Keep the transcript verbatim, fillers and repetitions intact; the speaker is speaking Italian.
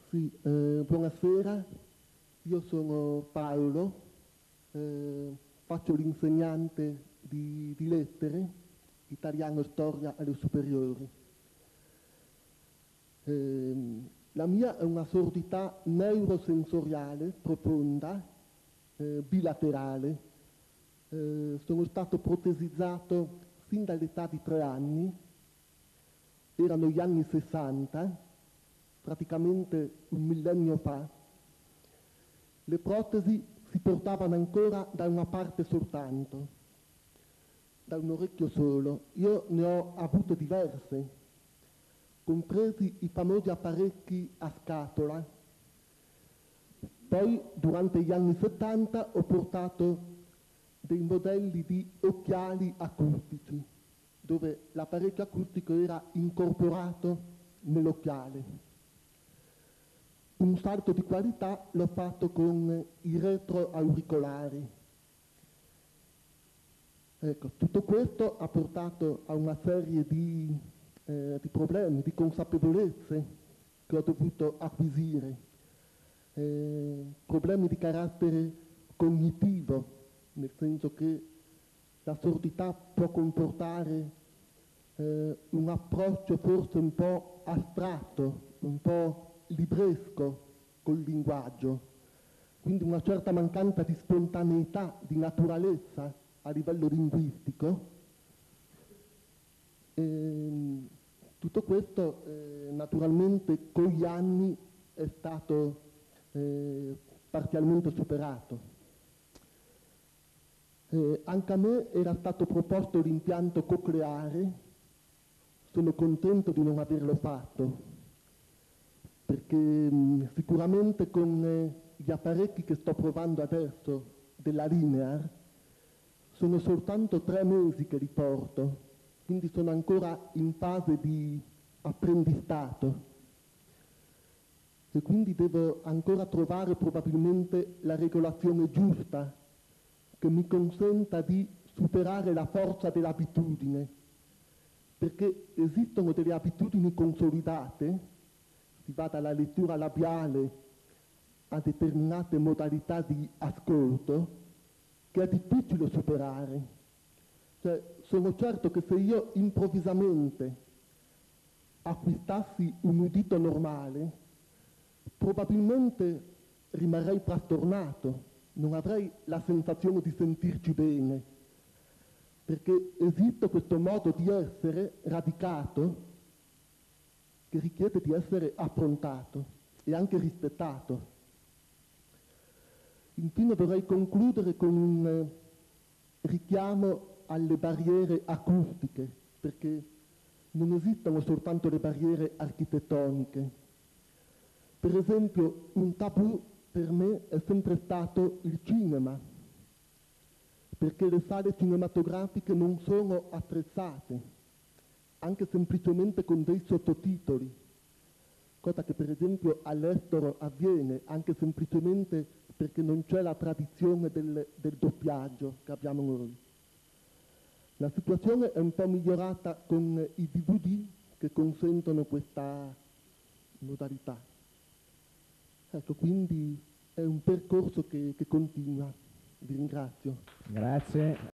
Sì, eh, buonasera, io sono Paolo, eh, faccio l'insegnante di, di lettere, italiano e storia alle superiori. Eh, la mia è una sordità neurosensoriale profonda, eh, bilaterale. Eh, sono stato protesizzato fin dall'età di tre anni, erano gli anni sessanta, praticamente un millennio fa. Le protesi si portavano ancora da una parte soltanto, da un orecchio solo. Io ne ho avute diverse, compresi i famosi apparecchi a scatola. Poi, durante gli anni settanta, ho portato dei modelli di occhiali acustici, dove l'apparecchio acustico era incorporato nell'occhiale. Un salto di qualità l'ho fatto con i retroauricolari. Ecco, tutto questo ha portato a una serie di, eh, di problemi, di consapevolezze che ho dovuto acquisire, eh, problemi di carattere cognitivo, nel senso che la sordità può comportare eh, un approccio forse un po' astratto, un po' libresco col linguaggio, quindi una certa mancanza di spontaneità, di naturalezza a livello linguistico. E tutto questo eh, naturalmente con gli anni è stato eh, parzialmente superato. Eh, anche a me era stato proposto l'impianto cocleare, sono contento di non averlo fatto, perché mh, sicuramente con eh, gli apparecchi che sto provando adesso della Linear sono soltanto tre mesi che li porto, quindi sono ancora in fase di apprendistato e quindi devo ancora trovare probabilmente la regolazione giusta che mi consenta di superare la forza dell'abitudine, perché esistono delle abitudini consolidate, si va dalla lettura labiale a determinate modalità di ascolto, che è difficile superare. Cioè, sono certo che se io improvvisamente acquistassi un udito normale, probabilmente rimarrei frastornato, non avrei la sensazione di sentirci bene, perché esiste questo modo di essere radicato che richiede di essere affrontato e anche rispettato. Infine vorrei concludere con un richiamo alle barriere acustiche, perché non esistono soltanto le barriere architettoniche. Per esempio, un tabù per me è sempre stato il cinema, perché le sale cinematografiche non sono attrezzate, anche semplicemente con dei sottotitoli, cosa che per esempio all'estero avviene, anche semplicemente perché non c'è la tradizione del, del doppiaggio che abbiamo noi. La situazione è un po' migliorata con i D V D che consentono questa modalità. Ecco, quindi è un percorso che, che continua. Vi ringrazio. Grazie.